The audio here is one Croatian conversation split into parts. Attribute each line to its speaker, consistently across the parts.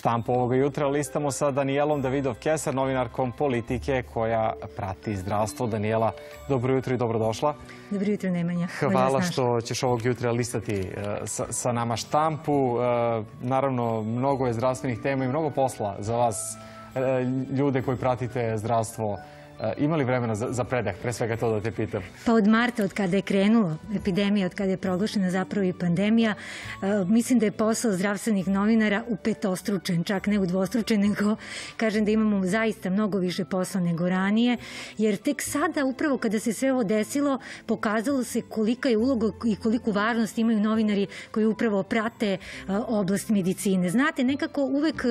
Speaker 1: štampu ovoga jutra listamo sa Danijelom Davidov-Kesar, novinarkom Politike koja prati zdravstvo. Danijela, dobro jutro i dobrodošla.
Speaker 2: Dobro jutro, Nemanja.
Speaker 1: Hvala što ćeš ovog jutra listati sa nama štampu. Naravno, mnogo je zdravstvenih tema i mnogo posla za vas, ljude koji pratite zdravstvo. Ima li vremena za predah? Pre svega to da te pitam.
Speaker 2: Pa od marta, od kada je krenula epidemija, od kada je proglašena zapravo i pandemija, mislim da je posao zdravstvenih novinara upetostručen, čak ne udvostručen, nego kažem da imamo zaista mnogo više posla nego ranije, jer tek sada, upravo kada se sve ovo desilo, pokazalo se kolika je uloga i koliku važnost imaju novinari koji upravo prate oblast medicine. Znate, nekako uvek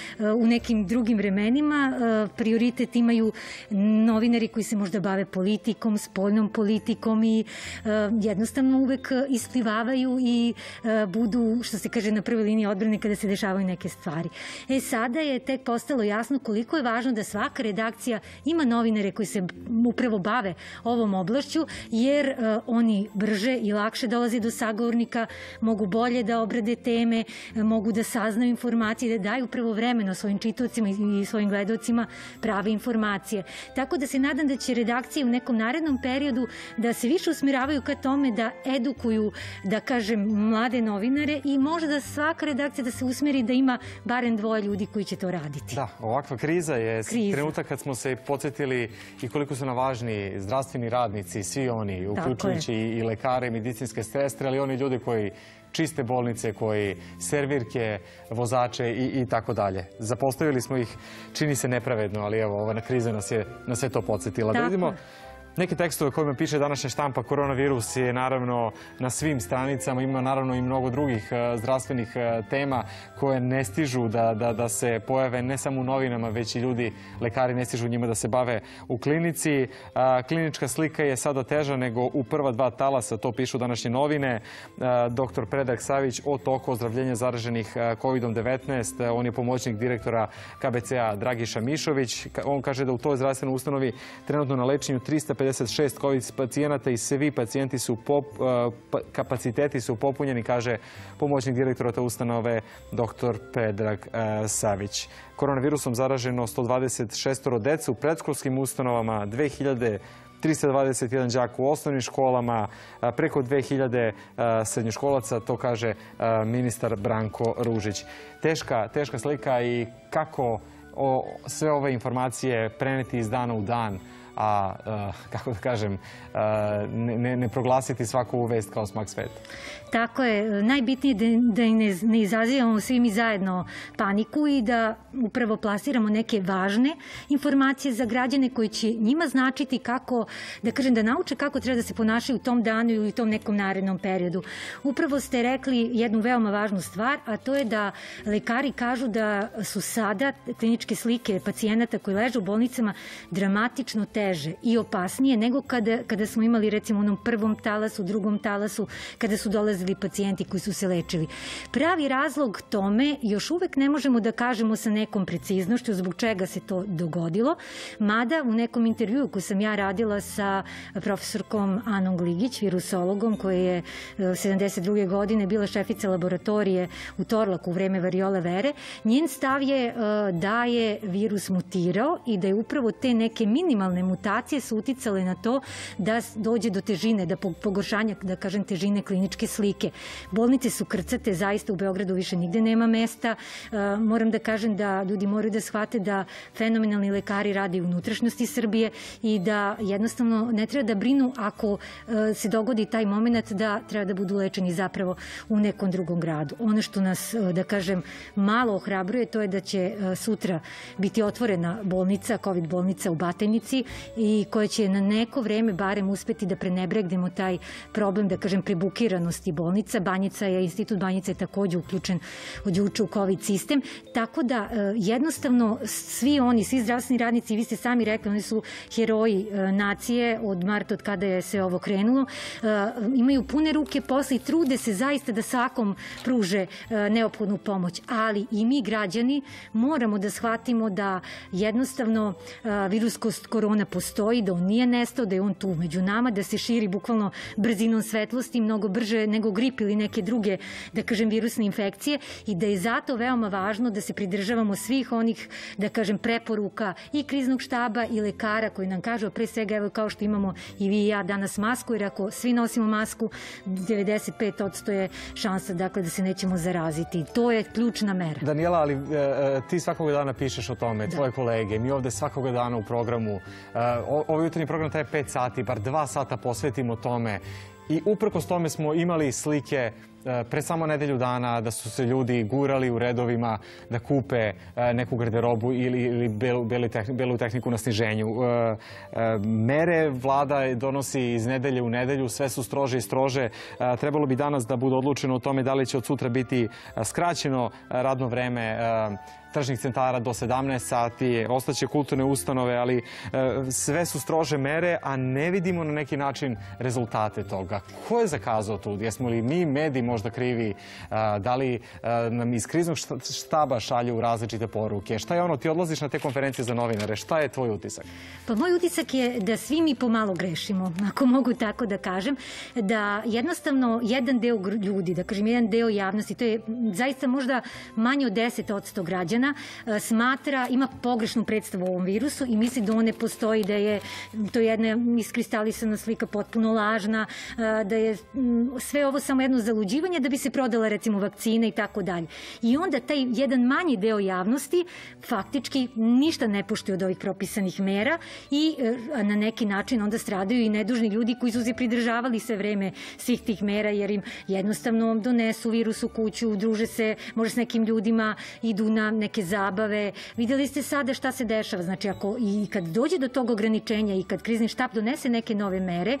Speaker 2: u nekim drugim vremenima prioritet imaju novinari koji se možda bave politikom, spoljnom politikom i jednostavno uvek isplivavaju i budu, što se kaže, na prvoj liniji odbrane kada se dešavaju neke stvari. Sada je tek postalo jasno koliko je važno da svaka redakcija ima novinare koji se upravo bave ovom oblašću, jer oni brže i lakše dolaze do sagovornika, mogu bolje da obrade teme, mogu da saznaju informacije, da daju pravovremeno svojim čitaocima i svojim gledaocima prave informacije. Tako da se nadam da će redakcije u nekom narednom periodu da se više usmjeravaju ka tome da edukuju, da kažem, mlade novinare i možda da svaka redakcija da se usmjeri da ima barem dvoje ljudi koji će to raditi.
Speaker 1: Da, ovakva kriza je trenutak kad smo se podsjetili i koliko su nam važni zdravstveni radnici, svi oni, uključujući i lekare, medicinske sestre, ali oni ljudi koji čiste bolnice, koji servirke, vozače i tako dalje. Zapostavili smo ih, čini se nepravedno, ali evo, ova kriza nas je na sve to podsjetila. Da vidimo neke tekstove kojima piše današnja štampa. Koronavirus je naravno na svim stranicama, ima naravno i mnogo drugih zdravstvenih tema koje ne stižu da se pojave ne samo u novinama, već i ljudi, lekari ne stižu njima da se bave u klinici. Klinička slika je sada teža nego u prva dva talasa, to pišu današnje novine. Dr. Predrag Savić o toku ozdravljenja zaraženih COVID-19, on je pomoćnik direktora KBC-a Dragiša Mišović. On kaže da u toj zdravstvenoj ustanovi trenutno na lečenju 356 COVID pacijenata i svi pacijenti su kapaciteti su popunjeni, kaže pomoćnik direktora te ustanove dr. Predrag Savić. Koronavirusom zaraženo 126 dece u predškolskim ustanovama, 2321 đak u osnovnim školama, preko 2000 srednjoškolaca, to kaže ministar Branko Ružić. Teška slika i kako sve ove informacije preneti iz dana u dan, a, kako da kažem, ne proglasiti svaku vest kao smak sveta.
Speaker 2: Tako je. Najbitnije da ne izazivamo svi mi zajedno paniku i da upravo plasiramo neke važne informacije za građane koji će njima značiti kako, da kažem, da nauče kako treba da se ponašaju u tom danu ili u tom nekom narednom periodu. Upravo ste rekli jednu veoma važnu stvar, a to je da lekari kažu da su sada kliničke slike pacijenata koji leže u bolnicama dramatično teže i opasnije nego kada smo imali, recimo, u onom prvom talasu, drugom talasu, kada su dolazili pacijenti koji su se lečili. Pravi razlog tome još uvek ne možemo da kažemo sa nekom preciznošću zbog čega se to dogodilo, mada u nekom intervjuu koji sam ja radila sa profesorkom Anom Gligić, virusologom, koja je 72. godine bila šefica laboratorije u Torlaku u vreme variole vere, njen stav je da je virus mutirao i da je upravo te neke minimalne mutacije su uticale na to da dođe do težine, da pogoršanja, da kažem, težine kliničke slike. Bolnice su krcate, zaista u Beogradu više nigde nema mesta. Moram da kažem da ljudi moraju da shvate da fenomenalni lekari rade u unutrašnjosti Srbije i da jednostavno ne treba da brinu ako se dogodi taj moment da treba da budu lečeni zapravo u nekom drugom gradu. Ono što nas, da kažem, malo ohrabruje, to je da će sutra biti otvorena bolnica, COVID bolnica u Batajnici, i koja će na neko vreme barem uspeti da prenebregnemo taj problem, da kažem, prebukiranosti bolnica. Institut Banjica je također uključen od juče u COVID sistem. Tako da jednostavno svi oni, svi zdravstveni radnici, vi ste sami rekli, oni su heroji nacije od marta, od kada je se ovo krenulo, imaju pune ruke posla i trude se zaista da svakom pruže neophodnu pomoć. Ali i mi građani moramo da shvatimo da jednostavno virus korona postoji, da on nije nestao, da je on tu među nama, da se širi bukvalno brzinom svetlosti, mnogo brže nego grip ili neke druge, da kažem, virusne infekcije i da je zato veoma važno da se pridržavamo svih onih, da kažem, preporuka i kriznog štaba i lekara koji nam kažu, pre svega, evo kao što imamo i vi i ja danas masku, jer ako svi nosimo masku, 95% je šansa, dakle, da se nećemo zaraziti. To je ključna mera.
Speaker 1: Danijela, ali ti svakog dana pišeš o tome, tvoje kolege, mi ovde svakog dana u programu, ovaj jutarnji program traje 5 sati, bar 2 sata posvetimo tome i uprkos tome smo imali slike pre samo nedelju dana da su se ljudi gurali u redovima da kupe neku garderobu ili belu tehniku na sniženju. Mere vlada donosi iz nedelje u nedelju, sve su strože i strože. Trebalo bi danas da bude odlučeno o tome da li će od sutra biti skraćeno radno vreme tržnih centara do 17 sati, ostaće kulturne ustanove, ali sve su strože mere, a ne vidimo na neki način rezultate toga. Ko je zakazao tu? Jesmo li mi, mediji, možda krivi? Da li nam iz kriznog štaba šalju različite poruke? Šta je ono? Ti odlaziš na te konferencije za novinare. Šta je tvoj utisak?
Speaker 2: Pa moj utisak je da svi mi pomalo grešimo, ako mogu tako da kažem, da jednostavno jedan deo ljudi, da kažem jedan deo javnosti, to je zaista možda manje od 10% građana, smatra, ima pogrešnu predstavu o ovom virusu i misli da on ne postoji, da je to jedna iskristalisana slika potpuno lažna, da je sve ovo samo jedno zaluđivanje da bi se prodala recimo vakcina i tako dalje. I onda taj jedan manji deo javnosti faktički ništa ne poštuje od ovih propisanih mera i na neki način onda stradaju i nedužni ljudi koji su se pridržavali sve vreme svih tih mera jer im jednostavno donesu virus u kuću, druže se, možda s nekim ljudima, idu na neke zabave. Videli ste sada šta se dešava. Znači, ako i kad dođe do tog ograničenja i kad krizni štab donese neke nove mere,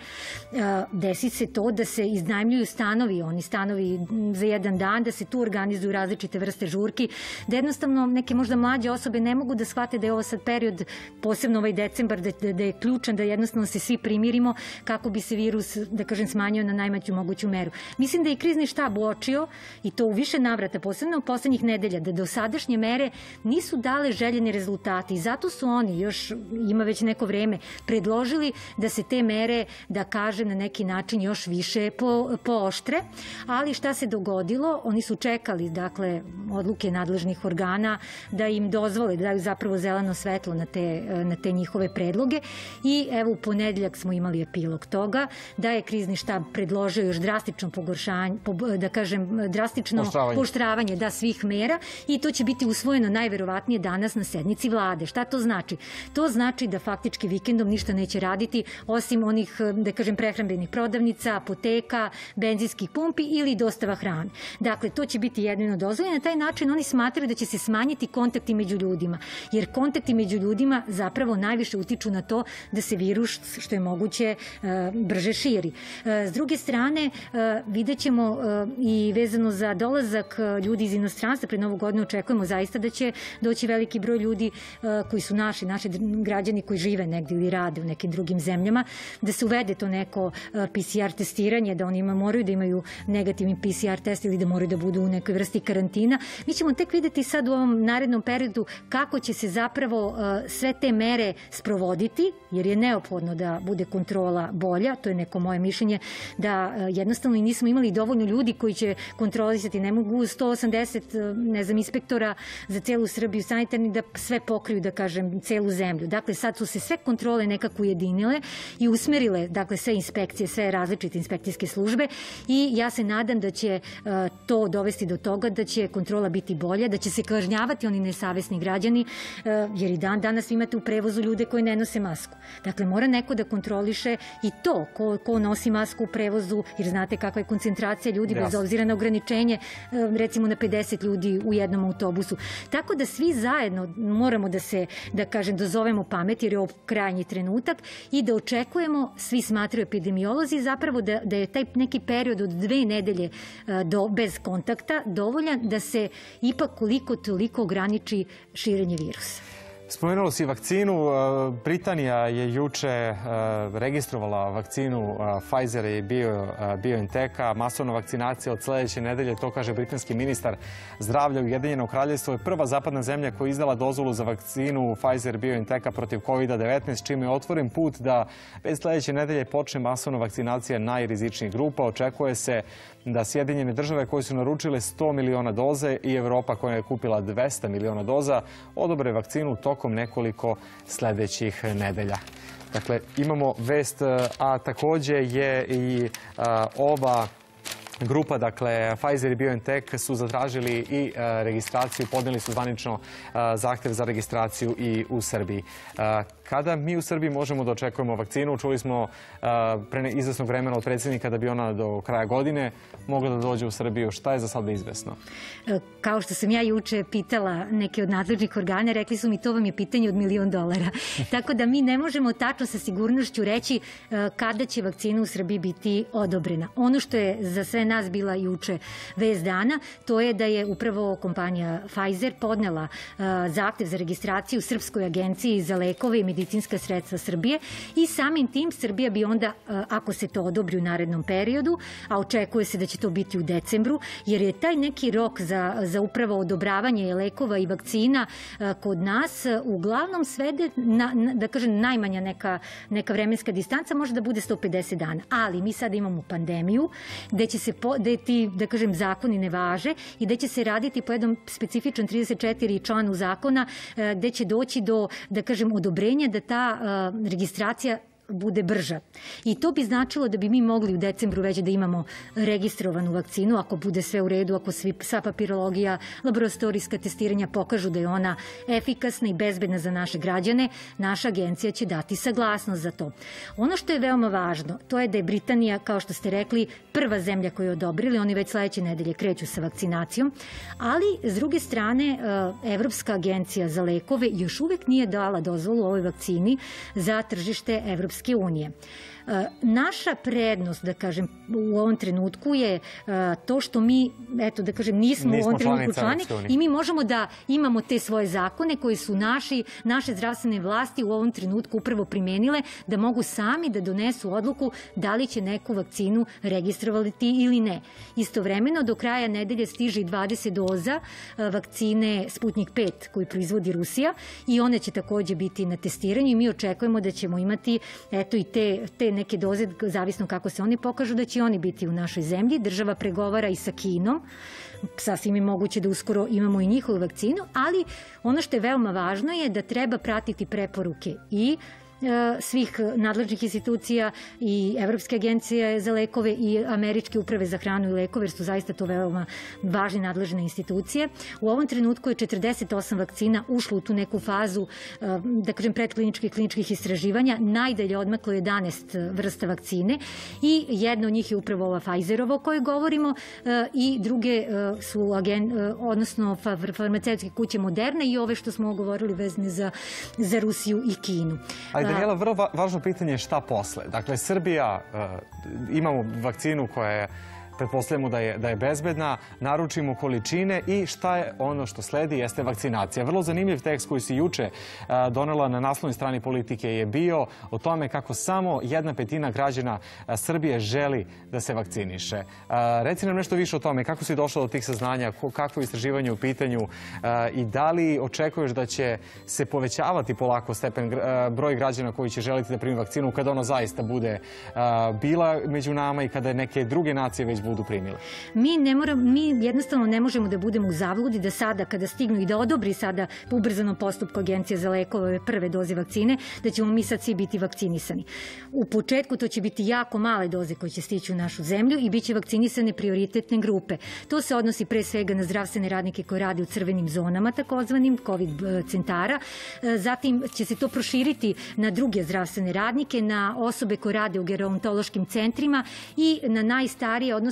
Speaker 2: desi se to da se iznajmljuju stanovi, oni stanovi za jedan dan, da se tu organizuju različite vrste žurki, da jednostavno neke možda mlađe osobe ne mogu da shvate da je ovo sad period, posebno ovaj decembar, da je ključan, da jednostavno se svi primirimo kako bi se virus, da kažem, smanjio na najmanju moguću meru. Mislim da je krizni štab uočio, i to u više navrata, posebno u poslednjih nedelja, da dosadašnje mere nisu dale željeni rezultati i zato su oni, još ima već neko vreme, predložili da se te mere, da kažem, na neki način još više pooštre, ali šta se dogodilo? Oni su čekali, dakle, odluke nadležnih organa da im dozvole, da daju zapravo zeleno svetlo na te njihove predloge i evo u ponedeljak smo imali epilog toga da je krizni štab predložio još drastično pogoršanje, da kažem, drastično pooštravanje svih mera i to će biti usvojeno najverovatnije danas na sednici vlade. Šta to znači? To znači da faktički vikendom ništa neće raditi osim onih, da kažem, prehrambenih prodavnica, apoteka, benzinskih pumpi ili dostava hrane. Dakle, to će biti jedino dozvoljeno. Na taj način oni smatraju da će se smanjiti kontakti među ljudima, jer kontakti među ljudima zapravo najviše utiču na to da se virus što je moguće brže širi. S druge strane, vidjet ćemo i vezano za dolazak ljudi iz inostranstva, pred Novu godinu očekujemo zaista da će doći veliki broj ljudi koji su naši građani koji žive negdje ili rade u nekim drugim zemljama, da se uvede to neko PCR testiranje, da oni moraju da imaju negativni PCR test ili da moraju da budu u nekoj vrsti karantina. Mi ćemo tek videti sad u ovom narednom periodu kako će se zapravo sve te mere sprovoditi, jer je neophodno da bude kontrola bolja, to je neko moje mišljenje, da jednostavno i nismo imali dovoljno ljudi koji će kontrolisati, ne mogu 180, ne znam, inspektora za celu Srbiju sanitarni da sve pokriju, da kažem, celu zemlju. Dakle, sad su se sve kontrole nekako ujedinile i usmerile, dakle, sve inspekcije, sve različite inspekcijske službe i ja se nadam da će to dovesti do toga da će kontrola biti bolja, da će se kažnjavati oni nesavesni građani, jer i danas imate u prevozu ljude koji ne nose masku. Dakle, mora neko da kontroliše i to ko nosi masku u prevozu, jer znate kakva je koncentracija ljudi bez obzira na ograničenje, recimo na 50 ljudi u jednom autobusu. Tako da svi zajedno moramo da se, da kažem, dozovemo pamet, jer je ovo krajnji trenutak i da očekujemo, svi smatraju epidemiolozi, zapravo da je taj neki period od 2 nedelje bez kontakta dovoljan da se ipak koliko toliko ograniči širenje virusa.
Speaker 1: Spomenulo si vakcinu. Britanija je juče registrovala vakcinu Pfizera i BioNTecha. Masovna vakcinacija od sljedeće nedelje, to kaže britanski ministar zdravlja Ujedinjenog Kraljevstva, je prva zapadna zemlja koja je izdala dozvolu za vakcinu Pfizer BioNTecha protiv COVID-19, čime je otvoren put da već sljedeće nedelje počne masovna vakcinacija najrizičnijih grupa. Očekuje se da Sjedinjene države koje su naručile 100 miliona doze i Evropa koja je kupila 200 miliona doza odobre vakcinu tokom nekoliko sljedećih nedelja. Dakle, imamo vest, a također je i ova grupa, dakle, Pfizer i BioNTech su zatražili i registraciju, podnijeli su zvanično zahtjev za registraciju i u Srbiji. Kada mi u Srbiji možemo da očekujemo vakcinu? Čuli smo pre izvesnog vremena od predsjednika da bi ona do kraja godine mogla da dođe u Srbiju. Šta je za sada izvesno?
Speaker 2: Kao što sam ja juče pitala neke od nadležnih organa, rekli su mi to vam je pitanje od $1 milion. Tako da mi ne možemo tačno sa sigurnošću reći kada će vakcina u Srbiji biti odobrena. Ono što je za sve nas bila juče vest dana, to je da je upravo kompanija Pfizer podnela zahtev za registraciju Srpskoj agenciji za lekove i medicinska sredstva Srbije i samim tim Srbija bi onda, ako se to odobri u narednom periodu, a očekuje se da će to biti u decembru, jer je taj neki rok za upravo odobravanje lekova i vakcina kod nas uglavnom svede, da kažem, najmanja neka vremenska distanca može da bude 150 dana. Ali mi sada imamo pandemiju gde će se ti, da kažem, zakoni ne važe i gde će se raditi po jednom specifičan 34 članu zakona gde će doći do, da kažem, odobrenja da ta registracija bude brža. I to bi značilo da bi mi mogli u decembru već da imamo registrovanu vakcinu, ako bude sve u redu, ako sva papirologija, laboratorijska testiranja pokažu da je ona efikasna i bezbedna za naše građane, naša agencija će dati saglasnost za to. Ono što je veoma važno, to je da je Britanija, kao što ste rekli, prva zemlja koju je odobrili, oni već sljedeće nedelje kreću sa vakcinacijom, ali s druge strane Evropska agencija za lekove još uvijek nije dala dozvolu ovoj vakcini za tržište Evropske unije. Naša prednost, da kažem, u ovom trenutku je to što mi, eto, da kažem, nismo u ovom trenutku člani i mi možemo da imamo te svoje zakone koji su naše zdravstvene vlasti u ovom trenutku upravo primenile, da mogu sami da donesu odluku da li će neku vakcinu registrovati ili ne. Istovremeno, do kraja nedelje stiže i 20 doza vakcine Sputnik 5 koju proizvodi Rusija i one će također biti na testiranju i mi očekujemo da ćemo imati, eto, i te neke doze, zavisno kako se oni pokažu, da će oni biti u našoj zemlji. Država pregovara i sa Kinom. Sasvim je moguće da uskoro imamo i njihovu vakcinu, ali ono što je veoma važno je da treba pratiti preporuke i svih nadležnih institucija i Evropske agencije za lekove i Američke uprave za hranu i lekove, jer su zaista to veoma važne nadležne institucije. U ovom trenutku je 48 vakcina ušlo u tu neku fazu, da kažem, predkliničkih kliničkih istraživanja. Najdalje odmaklo 11 vrsta vakcine i jedna od njih je upravo ova Pfizerova o kojoj govorimo i druge su odnosno farmaceutske kuće Moderna i ove što smo govorili vezane za Rusiju i Kinu.
Speaker 1: Danijela, vrlo važno pitanje je šta posle. Dakle, Srbija, imamo vakcinu koja je, pretpostavljamo da je bezbedna, naručimo količine i šta je ono što sledi jeste vakcinacija. Vrlo zanimljiv tekst koji si juče donela na naslovnoj strani Politike je bio o tome kako samo 1/5 građana Srbije želi da se vakciniše. Reci nam nešto više o tome, kako si došla do tih saznanja, kakvo je istraživanje u pitanju i da li očekuješ da će se povećavati polako broj građana koji će želiti da primi vakcinu kada ona zaista bude bila među nama i kada neke druge nacije već budu primile?
Speaker 2: Mi jednostavno ne možemo da budemo u zabludi da sada, kada stignu i da odobri sada po ubrzanom postupku Agencija za lekove prve doze vakcine, da ćemo mi sad svi biti vakcinisani. U početku to će biti jako male doze koje će stići u našu zemlju i bit će vakcinisane prioritetne grupe. To se odnosi pre svega na zdravstvene radnike koji rade u crvenim zonama, takozvanim COVID centara. Zatim će se to proširiti na druge zdravstvene radnike, na osobe koje rade u gerontološkim centrima i na najstarije, odnosno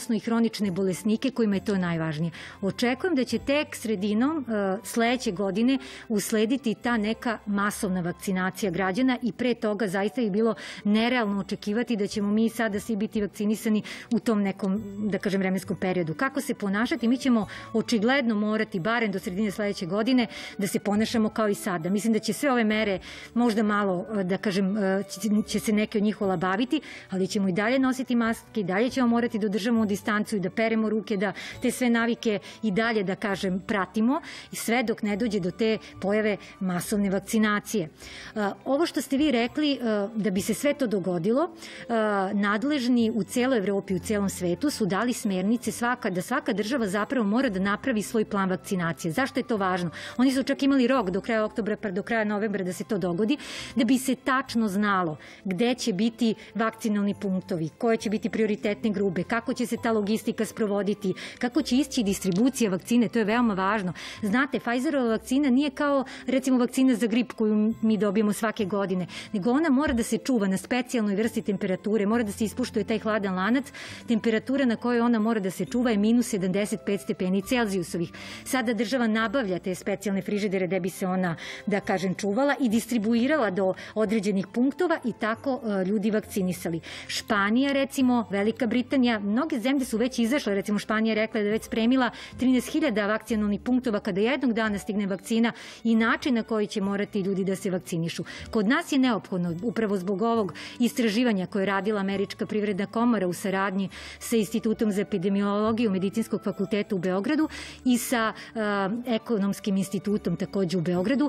Speaker 2: odnosno i hronične bolesnike kojima je to najvažnije. Očekujem da će tek sredinom sledeće godine uslediti ta neka masovna vakcinacija građana i pre toga zaista je bilo nerealno očekivati da ćemo mi sada svi biti vakcinisani u tom nekom, da kažem, vremenskom periodu. Kako se ponašati? Mi ćemo očigledno morati, barem do sredine sledeće godine, da se ponašamo kao i sada. Mislim da će sve ove mere možda malo, da kažem, će se neke od njih olabaviti, ali ćemo i dalje nositi maske, i dalje ćemo morati da održamo distancu i da peremo ruke, da te sve navike i dalje, da kažem, pratimo, i sve dok ne dođe do te pojave masovne vakcinacije. Ovo što ste vi rekli, da bi se sve to dogodilo, nadležni u celoj Evropi, u celom svetu su dali smernice da svaka država zapravo mora da napravi svoj plan vakcinacije. Zašto je to važno? Oni su čak imali rok do kraja oktobra pa do kraja novembra da se to dogodi, da bi se tačno znalo gde će biti vakcinalni punktovi, koje će biti prioritetne grupe, kako će se ta logistika sprovoditi, kako će ići distribucija vakcine, to je veoma važno. Znate, Pfizerova vakcina nije kao, recimo, vakcina za grip koju mi dobijemo svake godine, nego ona mora da se čuva na specijalnoj vrsti temperature, mora da se ispuštuje taj hladan lanac. Temperatura na kojoj ona mora da se čuva je minus 75 stepeni Celzijusovih. Sada država nabavlja te specijalne frižidere da bi se ona, da kažem, čuvala i distribuirala do određenih punktova i tako ljudi vakcinisali. Španija, recimo, Velika Britanija, mnoge zemlje su već izašle, recimo Španija je rekla da je već spremila 13.000 vakcinalnih punktova kada jednog dana stigne vakcina i način na koji će morati ljudi da se vakcinišu. Kod nas je neophodno, upravo zbog ovog istraživanja koje je radila Američka privredna komora u saradnji sa Institutom za epidemiologiju Medicinskog fakulteta u Beogradu i sa Ekonomskim institutom takođe u Beogradu,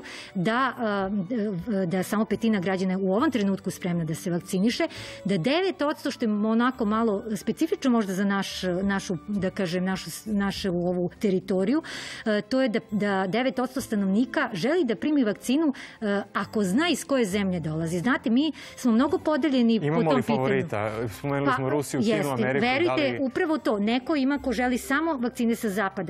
Speaker 2: da samo petina građana je u ovom trenutku spremna da se vakciniše, da 9%, što je onako malo specifično možda za našu, da kažem, našu ovu teritoriju, to je da 9% stanovnika želi da primi vakcinu ako zna iz koje zemlje dolazi. Znate, mi smo mnogo podeljeni po tom pitanju.
Speaker 1: Imamo li favorita? Spomenuli smo Rusiju, Kinu, Ameriku.
Speaker 2: Verujte, upravo to. Neko ima ko želi samo vakcine sa zapada.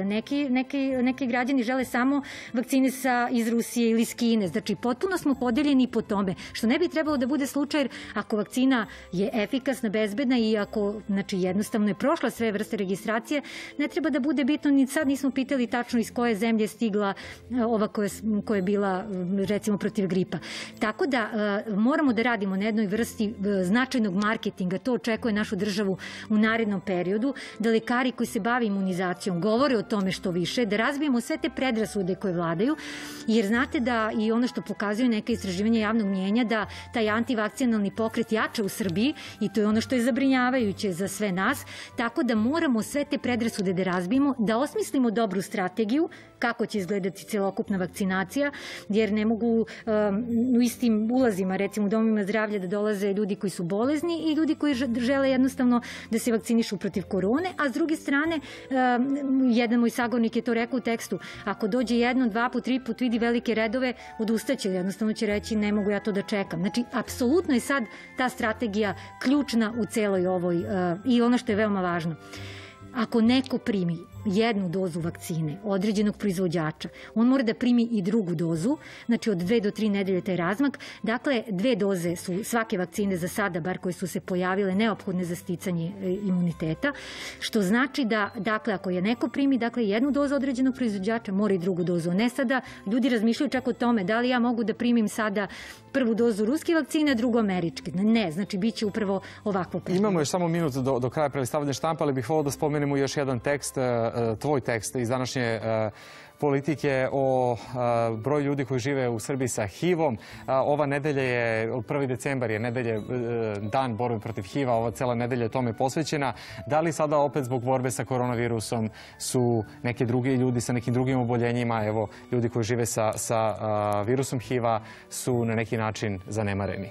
Speaker 2: Neki građani žele samo vakcine iz Rusije ili iz Kine. Znači, potpuno smo podeljeni po tome. Što ne bi trebalo da bude slučaj ako vakcina je efikasna, bezbedna i ako, znači, jednostavno je prošla sve vrste registracije, ne treba da bude bitno, ni sad nismo pitali tačno iz koje zemlje je stigla ova koja je bila, recimo, protiv gripa. Tako da moramo da radimo na jednoj vrsti značajnog marketinga, to očekuje našu državu u narednom periodu, da lekari koji se bave imunizacijom govore o tome što više, da razbijemo sve te predrasude koje vladaju, jer znate da i ono što pokazuju neke istraživanja javnog mnijenja, da taj antivakcinalni pokret jača u Srbiji i to je ono što je zabrinjavajuće za sve nas, tako da moramo sve te predrasude da razbijemo, da osmislimo dobru strategiju kako će izgledati celokupna vakcinacija, jer ne mogu u istim ulazima, recimo u domovima zdravlja, da dolaze ljudi koji su bolezni i ljudi koji žele jednostavno da se vakcinišu protiv korone, a s druge strane, jedan moj sagovornik je to rekao u tekstu, ako dođe jedno, dva put, tri put, vidi velike redove, odustaće, jednostavno će reći ne mogu ja to da čekam. Znači, apsolutno je sad ta strategija ključna u celoj ovoj i ono što je veoma važno. Ako neko primi jednu dozu vakcine određenog proizvođača, on mora da primi i drugu dozu, znači od 2 do 3 nedelje taj razmak. Dakle, 2 doze su svake vakcine za sada, bar koje su se pojavile, neophodne za sticanje imuniteta, što znači da, dakle, ako je neko primi, dakle, jednu dozu određenog proizvođača, mora i drugu dozu. Ne sada, ljudi razmišljaju čak o tome da li ja mogu da primim sada prvu dozu ruske vakcine, drugu američke. Ne, znači, bit će upravo ovakvo pitanje.
Speaker 1: Imamo još samo minut do kraja prelistavanja štampa, ali bih volio da spomenemo još jedan tekst, tvoj tekst iz današnje politike o broju ljudi koji žive u Srbiji sa HIV-om. Ova nedelja je, od 1. decembar je nedelje dan borbe protiv HIV-a, ova cela nedelja je tome posvećena. Da li sada opet zbog borbe sa koronavirusom su neke drugi ljudi sa nekim drugim oboljenjima, evo, ljudi koji žive sa virusom HIV-a su na neki način zanemareni?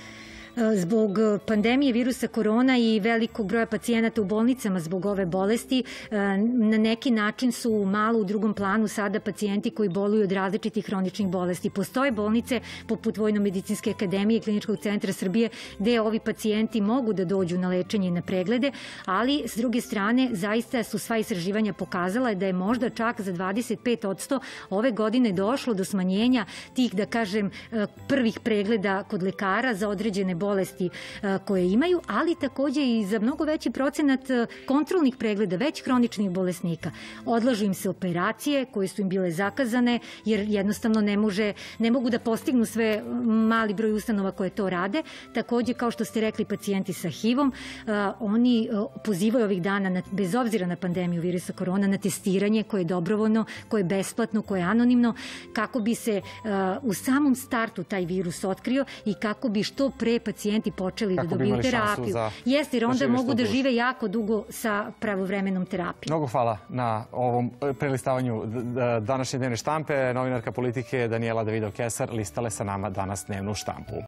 Speaker 2: Zbog pandemije virusa korona i velikog broja pacijenata u bolnicama zbog ove bolesti, na neki način su malo u drugom planu sada pacijenti koji boluju od različitih hroničnih bolesti. Postoje bolnice poput Vojno-medicinske akademije i Kliničkog centra Srbije gde ovi pacijenti mogu da dođu na lečenje i na preglede, ali s druge strane zaista su sva istraživanja pokazala da je možda čak za 25% ove godine došlo do smanjenja tih, da kažem, prvih pregleda kod lekara za određene bolesti bolesti koje imaju, ali također i za mnogo veći procenat kontrolnih pregleda već hroničnih bolesnika. Odlažu im se operacije koje su im bile zakazane jer jednostavno ne mogu da postignu sve mali broj ustanova koje to rade. Također, kao što ste rekli, pacijenti sa HIV-om, oni pozivaju ovih dana, bez obzira na pandemiju virusa korona, na testiranje koje je dobrovoljno, koje je besplatno, koje je anonimno, kako bi se u samom startu taj virus otkrio i kako bi što pre pacijenti počeli da dobiju terapiju. Jeste, jer onda mogu da žive jako dugo sa pravovremenom terapijom.
Speaker 1: Mnogo hvala na ovom prelistavanju današnje dnevne štampe. Novinarka politike Danijela Davidov-Kesar listale sa nama danas dnevnu štampu.